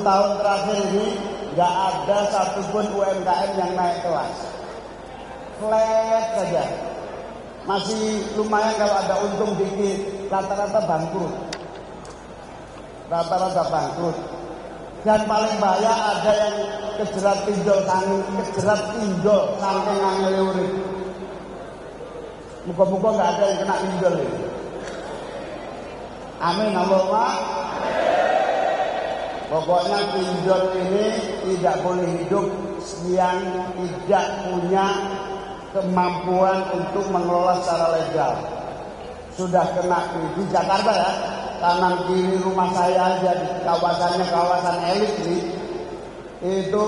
tahun terakhir ini nggak ada satupun UMKM yang naik kelas, flat saja. Masih lumayan kalau ada untung dikit, rata-rata bangkrut. Dan paling bahaya ada yang kejerat pinjol saking angel urip. Muka-muka nggak ada yang kena pinjol ini. Amin Allahumma. Pokoknya pinjol ini tidak boleh hidup yang tidak punya kemampuan untuk mengelola secara legal. Sudah kena di Jakarta ya, kanan kiri rumah saya aja di kawasan elit nih, itu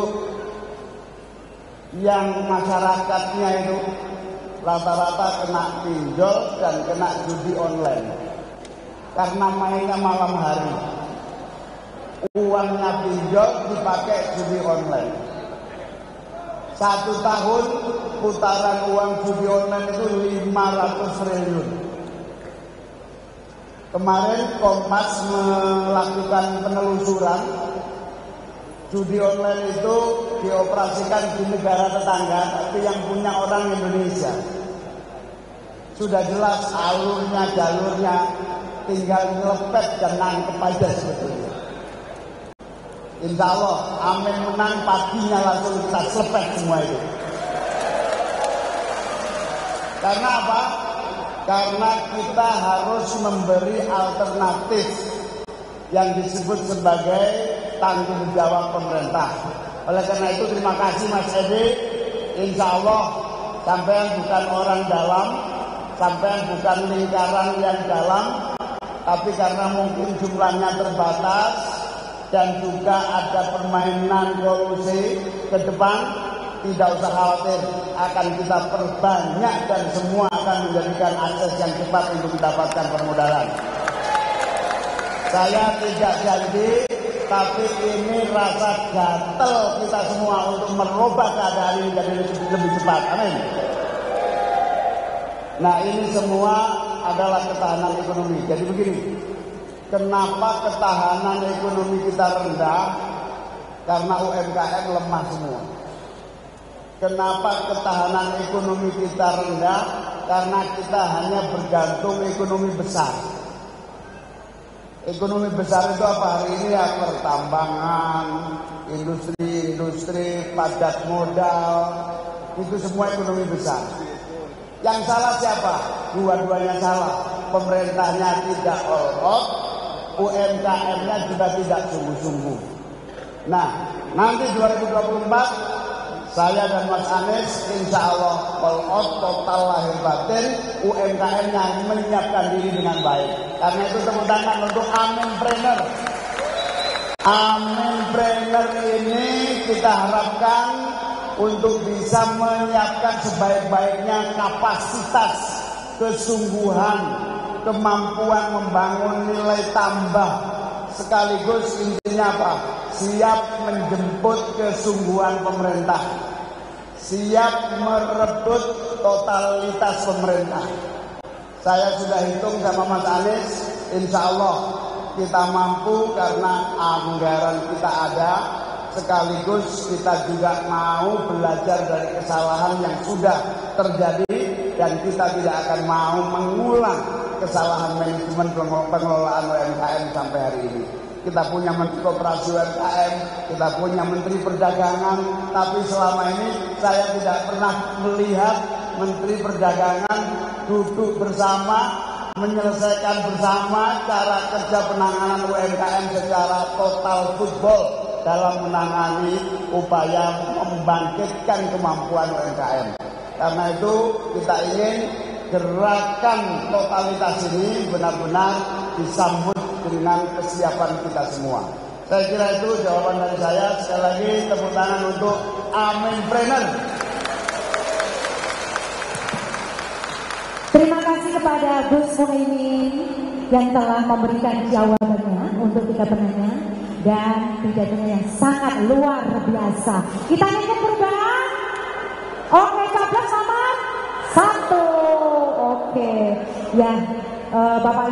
yang masyarakatnya itu rata-rata kena pinjol dan kena judi online karena mainnya malam hari. Uangnya pinjol dipakai judi online. 1 tahun putaran uang judi online itu 500 triliun. Kemarin Kompas melakukan penelusuran, judi online itu dioperasikan di negara tetangga, tapi yang punya orang Indonesia. Sudah jelas alurnya, jalurnya, tinggal ngelepet dan nangkep aja sebetulnya. Insya Allah, amin menang, paginya langsung kita selepet semua itu. Karena apa? Karena kita harus memberi alternatif yang disebut sebagai tanggung jawab pemerintah. Oleh karena itu terima kasih Mas Edi. Insya Allah sampean bukan orang dalam, sampean bukan lingkaran yang dalam, tapi karena mungkin jumlahnya terbatas dan juga ada permainan kolusi ke depan, tidak usah khawatir, akan kita perbanyak dan semua akan menjadikan akses yang cepat untuk mendapatkan permodalan. Saya tidak janji, tapi ini rasa gatel kita semua untuk merubah keadaan ini jadi lebih cepat. Amin. Nah, ini semua adalah ketahanan ekonomi. Jadi begini, kenapa ketahanan ekonomi kita rendah? Karena UMKM lemah semua. Kenapa ketahanan ekonomi kita rendah? Karena kita hanya bergantung ekonomi besar. Ekonomi besar itu apa hari ini ya? Pertambangan, industri, padat modal, itu semua ekonomi besar. Yang salah siapa? Dua-duanya salah. Pemerintahnya tidak all out, UMKM-nya juga tidak sungguh-sungguh. Nah, nanti 2024 saya dan Mas Anies insya Allah all out, total lahir batin, UMKM-nya menyiapkan diri dengan baik. Karena itu tepuk tangan untuk Aminpreneur. Aminpreneur ini kita harapkan untuk bisa menyiapkan sebaik-baiknya kapasitas, kesungguhan, kemampuan membangun nilai tambah, sekaligus intinya apa? Siap menjemput kesungguhan pemerintah, siap merebut totalitas pemerintah. Saya sudah hitung sama Mas Anies, insya Allah kita mampu karena anggaran kita ada, sekaligus kita juga mau belajar dari kesalahan yang sudah terjadi dan kita tidak akan mau mengulang kesalahan manajemen pengelolaan UMKM sampai hari ini. Kita punya Menteri Koperasi UMKM, kita punya Menteri Perdagangan, tapi selama ini saya tidak pernah melihat Menteri Perdagangan duduk bersama, menyelesaikan bersama cara kerja penanganan UMKM secara total football dalam menangani upaya membangkitkan kemampuan UMKM. Karena itu kita ingin gerakan totalitas ini benar-benar disambut dengan kesiapan kita semua. Saya kira itu jawaban dari saya. Sekali lagi tepuk tangan untuk Aminpreneur. Terima kasih kepada Gus Muhaimin yang telah memberikan jawabannya untuk tiga penanya dan pidatonya yang sangat luar biasa. Kita nyanyi perubahan. Oke, capres nomor 1. Oke, ya Bapak